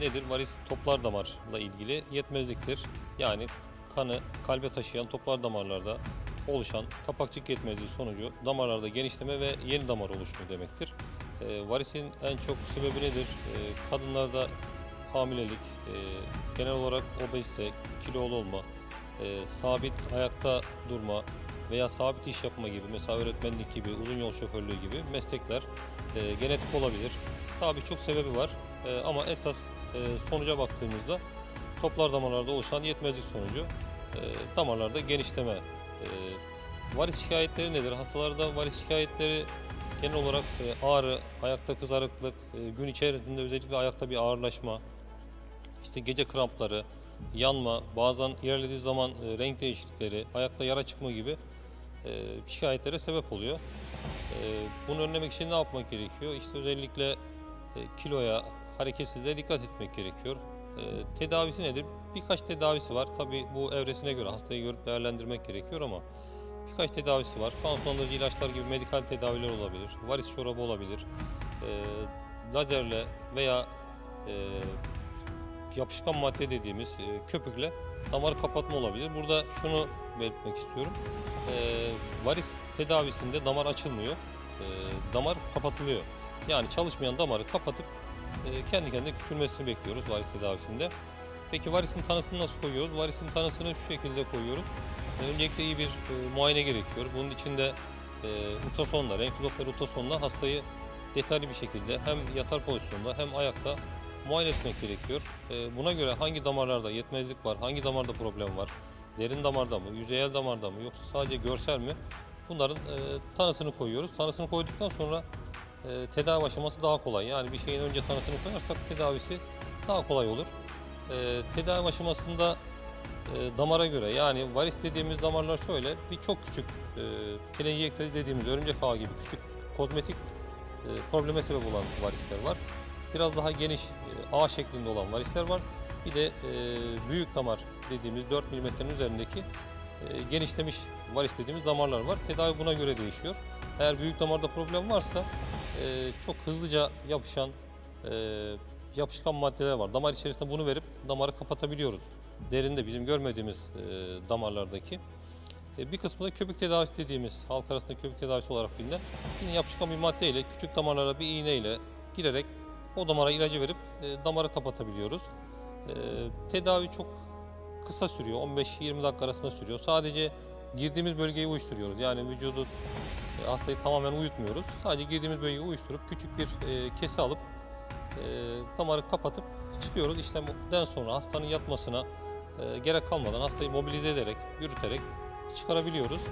nedir? Varis toplar damarla ilgili yetmezliktir. Yani kanı kalbe taşıyan toplar damarlarda oluşan kapakçık yetmezliği sonucu damarlarda genişleme ve yeni damar oluşumu demektir. Varisin en çok sebebi nedir? Kadınlarda hamilelik, genel olarak obezite, kilolu olma, sabit ayakta durma veya sabit iş yapma gibi, mesela öğretmenlik gibi, uzun yol şoförlüğü gibi meslekler genetik olabilir. Daha birçok sebebi var. Ama esas sonuca baktığımızda toplar damarlarda oluşan yetmezlik sonucu damarlarda genişleme. Varis şikayetleri nedir? Hastalarda varis şikayetleri genel olarak ağrı, ayakta kızarıklık, gün içerisinde özellikle ayakta bir ağırlaşma, işte gece krampları, yanma, bazen ilerlediği zaman renk değişiklikleri, ayakta yara çıkma gibi şikayetlere sebep oluyor. Bunu önlemek için ne yapmak gerekiyor? İşte özellikle kiloya, hareketsizliğe dikkat etmek gerekiyor. Tedavisi nedir? Birkaç tedavisi var. Tabii bu evresine göre hastayı görüp değerlendirmek gerekiyor ama birkaç tedavisi var. Kan sulandırıcı ilaçlar gibi medikal tedaviler olabilir. Varis çorabı olabilir. Lazerle veya yapışkan madde dediğimiz köpükle damarı kapatma olabilir. Burada şunu belirtmek istiyorum. Varis tedavisinde damar açılmıyor. Damar kapatılıyor. Yani çalışmayan damarı kapatıp kendi kendine küçülmesini bekliyoruz varis tedavisinde. Peki varisin tanısını nasıl koyuyoruz? Varisin tanısını şu şekilde koyuyoruz. Öncelikle iyi bir muayene gerekiyor. Bunun için de ultrasonla, renkli Doppler ultrasonla hastayı detaylı bir şekilde hem yatar pozisyonda hem ayakta muayene etmek gerekiyor. Buna göre hangi damarlarda yetmezlik var, hangi damarda problem var, derin damarda mı, yüzeyel damarda mı yoksa sadece görsel mi? Bunların tanısını koyuyoruz. Tanısını koyduktan sonra tedavi aşaması daha kolay. Yani bir şeyin önce tanısını koyarsak tedavisi daha kolay olur. Tedavi aşamasında damara göre, yani varis dediğimiz damarlar şöyle, bir çok küçük telangiektazi dediğimiz örümcek ağı gibi küçük kozmetik probleme sebep olan varisler var. Biraz daha geniş ağ şeklinde olan varisler var. Bir de büyük damar dediğimiz 4 milimetrenin üzerindeki genişlemiş varis dediğimiz damarlar var. Tedavi buna göre değişiyor. Eğer büyük damarda problem varsa çok hızlıca yapışan yapışkan maddeler var. Damar içerisinde bunu verip damarı kapatabiliyoruz. Derinde bizim görmediğimiz damarlardaki. Bir kısmı da köpük tedavisi dediğimiz, halk arasında köpük tedavisi olarak bilinen, yine yapışkan bir maddeyle küçük damarlara bir iğneyle girerek o damara ilacı verip damarı kapatabiliyoruz. Tedavi çok kısa sürüyor, 15-20 dakika arasında sürüyor. Sadece girdiğimiz bölgeyi uyuşturuyoruz. Yani vücudu, hastayı tamamen uyutmuyoruz. Sadece girdiğimiz bölgeyi uyuşturup küçük bir kese alıp damarı kapatıp çıkıyoruz. İşlemden sonra hastanın yatmasına gerek kalmadan hastayı mobilize ederek, yürüterek çıkarabiliyoruz.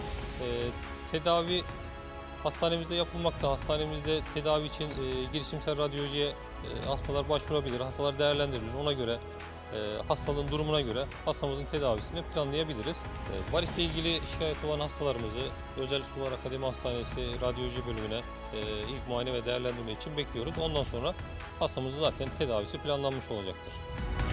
Tedavi hastanemizde yapılmakta. Hastanemizde tedavi için girişimsel radyolojiye hastalar başvurabilir, hastalar değerlendirilir. Ona göre hastalığın durumuna göre hastamızın tedavisini planlayabiliriz. Varisle ilgili şikayet olan hastalarımızı Özel Sular Akademi Hastanesi Radyoloji Bölümüne ilk muayene ve değerlendirme için bekliyoruz. Ondan sonra hastamızın zaten tedavisi planlanmış olacaktır.